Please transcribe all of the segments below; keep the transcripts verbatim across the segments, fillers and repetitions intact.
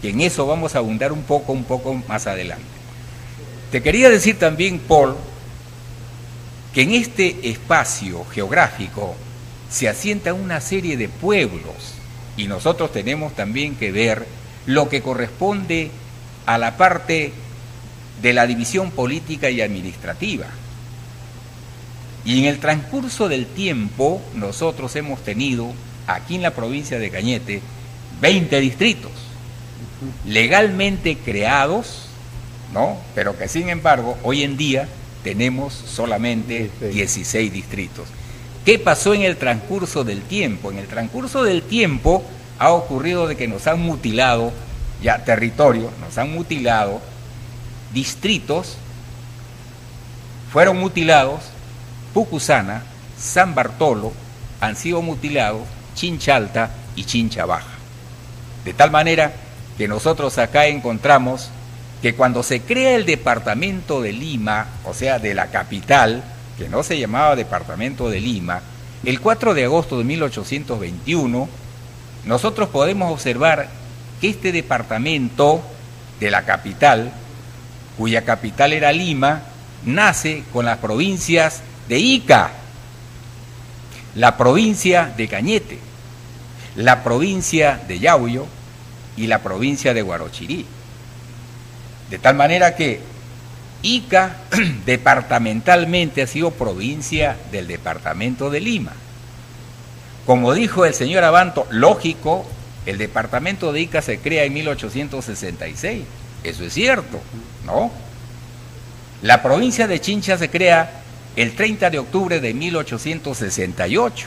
que en eso vamos a abundar un poco, un poco más adelante. Te quería decir también, Paul, que en este espacio geográfico se asienta una serie de pueblos y nosotros tenemos también que ver lo que corresponde a la parte de la división política y administrativa. Y en el transcurso del tiempo nosotros hemos tenido aquí en la provincia de Cañete veinte distritos legalmente creados, ¿no? Pero que sin embargo hoy en día tenemos solamente dieciséis distritos. ¿Qué pasó en el transcurso del tiempo? En el transcurso del tiempo ha ocurrido de que nos han mutilado ya territorio, nos han mutilado distritos, fueron mutilados Pucusana, San Bartolo, han sido mutilados Chincha Alta y Chincha Baja. De tal manera que nosotros acá encontramos que cuando se crea el departamento de Lima, o sea, de la capital, que no se llamaba departamento de Lima, el cuatro de agosto de mil ochocientos veintiuno, nosotros podemos observar que este departamento de la capital, cuya capital era Lima, nace con las provincias de Ica, la provincia de Cañete, la provincia de Yauyó y la provincia de Huarochirí. De tal manera que Ica departamentalmente ha sido provincia del departamento de Lima. Como dijo el señor Abanto, lógico, el departamento de Ica se crea en mil ochocientos sesenta y seis, eso es cierto, ¿no? La provincia de Chincha se crea el treinta de octubre de mil ochocientos sesenta y ocho,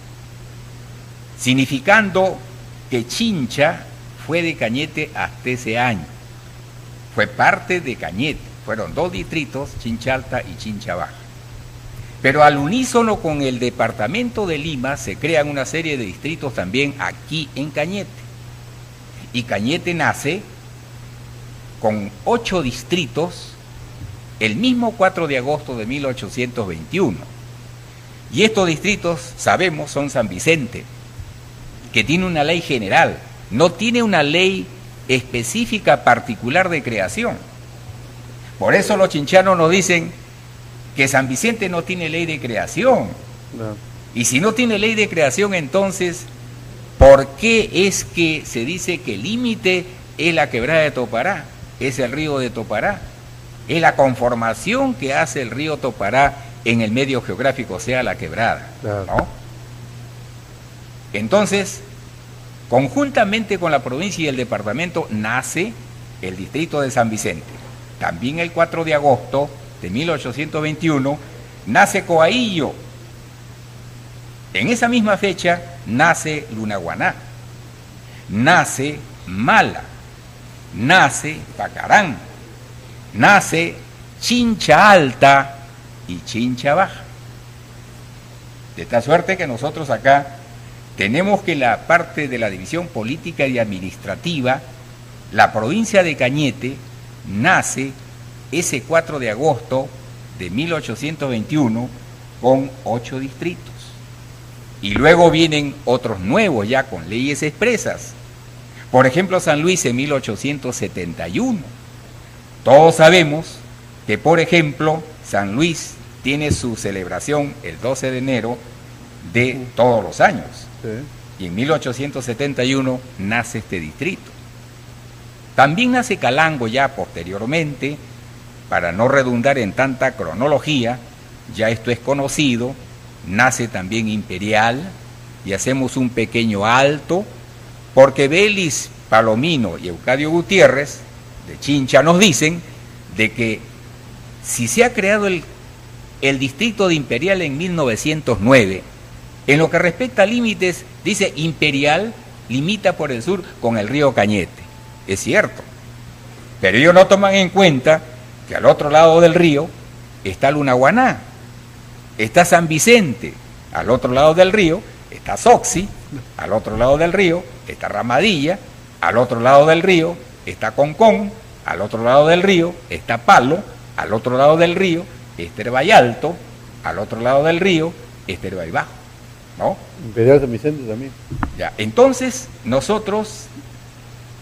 significando que Chincha fue de Cañete hasta ese año, fue parte de Cañete, fueron dos distritos, Chincha Alta y Chincha Baja. Pero al unísono con el departamento de Lima se crean una serie de distritos también aquí en Cañete. Y Cañete nace con ocho distritos el mismo cuatro de agosto de mil ochocientos veintiuno. Y estos distritos, sabemos, son San Vicente, que tiene una ley general, no tiene una ley específica particular de creación. Por eso los chinchanos nos dicen que San Vicente no tiene ley de creación. No. Y si no tiene ley de creación, entonces, ¿por qué es que se dice que el límite es la quebrada de Topará? Es el río de Topará. Es la conformación que hace el río Topará en el medio geográfico, o sea, la quebrada, claro, ¿no? Entonces, conjuntamente con la provincia y el departamento, nace el distrito de San Vicente. También el cuatro de agosto de mil ochocientos veintiuno nace Coaillo. En esa misma fecha nace Lunaguaná, nace Mala, nace Pacarán, nace Chincha Alta y Chincha Baja. De tal suerte que nosotros acá tenemos que la parte de la división política y administrativa, la provincia de Cañete nace ese cuatro de agosto de mil ochocientos veintiuno con ocho distritos. Y luego vienen otros nuevos ya con leyes expresas. Por ejemplo, San Luis en mil ochocientos setenta y uno. Todos sabemos que, por ejemplo, San Luis tiene su celebración el doce de enero de todos los años. Sí. Y en mil ochocientos setenta y uno nace este distrito. También nace Calango ya posteriormente, para no redundar en tanta cronología, ya esto es conocido, nace también Imperial, y hacemos un pequeño alto, porque Belis Palomino y Eucadio Gutiérrez, de Chincha, nos dicen de que si se ha creado el, el distrito de Imperial en mil novecientos nueve, en lo que respecta a límites, dice Imperial limita por el sur con el río Cañete. Es cierto, pero ellos no toman en cuenta que al otro lado del río está Lunaguaná, está San Vicente, al otro lado del río está Soxi, al otro lado del río está Ramadilla, al otro lado del río está Concón, al otro lado del río está Palo, al otro lado del río está Herbayalto, al otro lado del río está Herbaybajo, ¿no? Imperial San Vicente también. Ya, entonces nosotros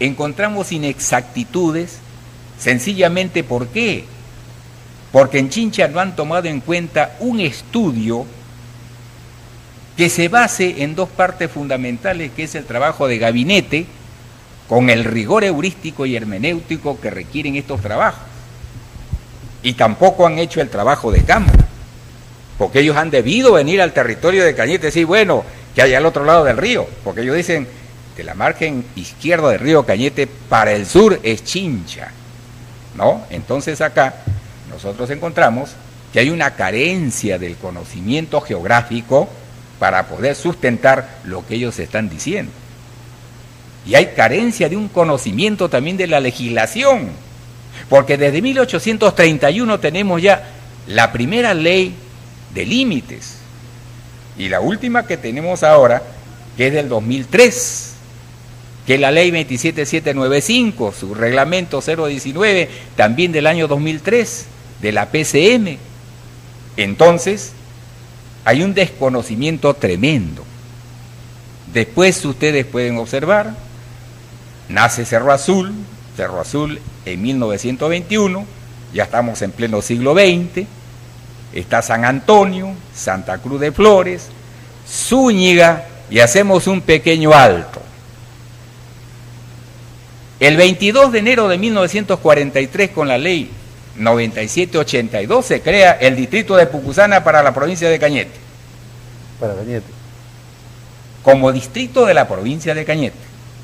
encontramos inexactitudes, sencillamente ¿por qué? Porque en Chincha no han tomado en cuenta un estudio que se base en dos partes fundamentales, que es el trabajo de gabinete, con el rigor heurístico y hermenéutico que requieren estos trabajos. Y tampoco han hecho el trabajo de campo, porque ellos han debido venir al territorio de Cañete y decir, bueno, que hay al otro lado del río, porque ellos dicen, de la margen izquierda del río Cañete para el sur es Chincha, ¿no? Entonces acá nosotros encontramos que hay una carencia del conocimiento geográfico para poder sustentar lo que ellos están diciendo. Y hay carencia de un conocimiento también de la legislación, porque desde mil ochocientos treinta y uno tenemos ya la primera ley de límites, y la última que tenemos ahora, que es del dos mil tres, que es la ley veintisiete mil setecientos noventa y cinco, su reglamento cero diecinueve, también del año dos mil tres, de la P C M. Entonces, hay un desconocimiento tremendo. Después ustedes pueden observar, nace Cerro Azul, Cerro Azul en mil novecientos veintiuno, ya estamos en pleno siglo veinte, está San Antonio, Santa Cruz de Flores, Zúñiga, y hacemos un pequeño alto. El veintidós de enero de mil novecientos cuarenta y tres, con la ley noventa y siete ochenta y dos, se crea el distrito de Pucusana para la provincia de Cañete. Para Cañete. Como distrito de la provincia de Cañete.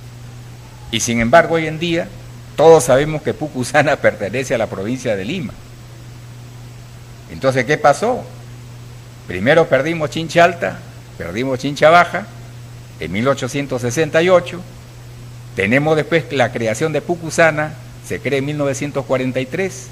Y sin embargo, hoy en día, todos sabemos que Pucusana pertenece a la provincia de Lima. Entonces, ¿qué pasó? Primero perdimos Chincha Alta, perdimos Chincha Baja, en mil ochocientos sesenta y ocho, tenemos después la creación de Pucusana, se crea en mil novecientos cuarenta y tres,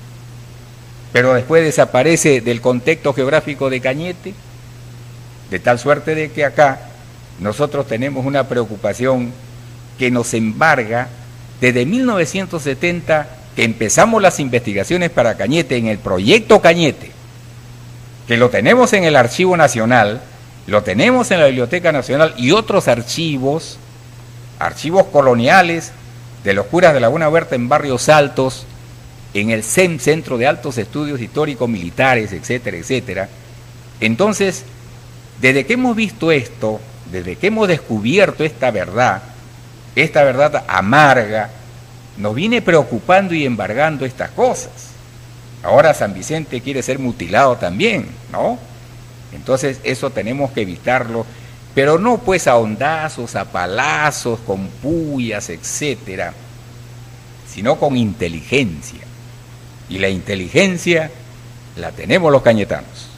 pero después desaparece del contexto geográfico de Cañete, de tal suerte de que acá nosotros tenemos una preocupación que nos embarga desde mil novecientos setenta, que empezamos las investigaciones para Cañete en el proyecto Cañete, que lo tenemos en el Archivo Nacional, lo tenemos en la Biblioteca Nacional y otros archivos, archivos coloniales de los curas de Laguna Huerta en Barrios Altos, en el C E M, Centro de Altos Estudios Históricos Militares, etcétera, etcétera. Entonces, desde que hemos visto esto, desde que hemos descubierto esta verdad, esta verdad amarga, nos viene preocupando y embargando estas cosas. Ahora San Vicente quiere ser mutilado también, ¿no? Entonces eso tenemos que evitarlo, pero no pues a hondazos, a palazos, con puyas, etcétera, sino con inteligencia. Y la inteligencia la tenemos los cañetanos.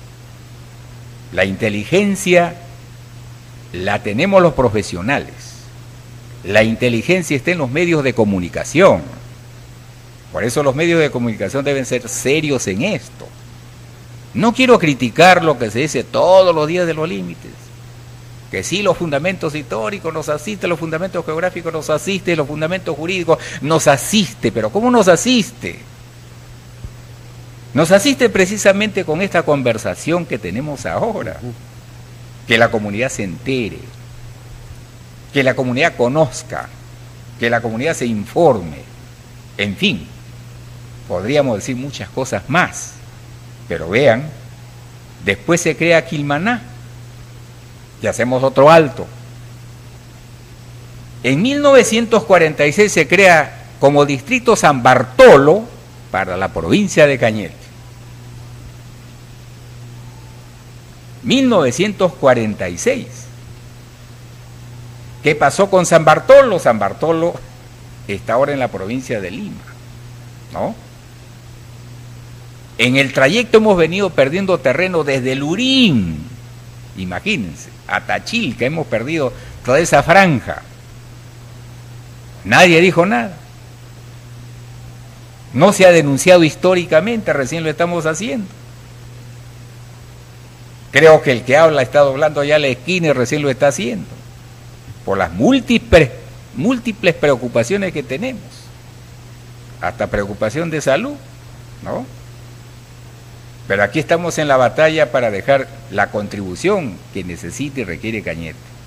La inteligencia la tenemos los profesionales. La inteligencia está en los medios de comunicación. Por eso los medios de comunicación deben ser serios en esto. No quiero criticar lo que se dice todos los días de los límites. Que sí, los fundamentos históricos nos asisten, los fundamentos geográficos nos asisten, los fundamentos jurídicos nos asiste. Pero ¿cómo nos asiste? Nos asiste precisamente con esta conversación que tenemos ahora. Que la comunidad se entere, que la comunidad conozca, que la comunidad se informe, en fin, podríamos decir muchas cosas más, pero vean, después se crea Quilmaná, y hacemos otro alto. En mil novecientos cuarenta y seis se crea como distrito San Bartolo para la provincia de Cañete. mil novecientos cuarenta y seis. ¿Qué pasó con San Bartolo? San Bartolo está ahora en la provincia de Lima, ¿no? En el trayecto hemos venido perdiendo terreno desde Lurín, imagínense, a Tachilca hemos perdido toda esa franja. Nadie dijo nada. No se ha denunciado históricamente, recién lo estamos haciendo. Creo que el que habla está doblando ya la esquina y recién lo está haciendo. Por las múltiples, múltiples preocupaciones que tenemos. Hasta preocupación de salud, ¿no? Pero aquí estamos en la batalla para dejar la contribución que necesita y requiere Cañete.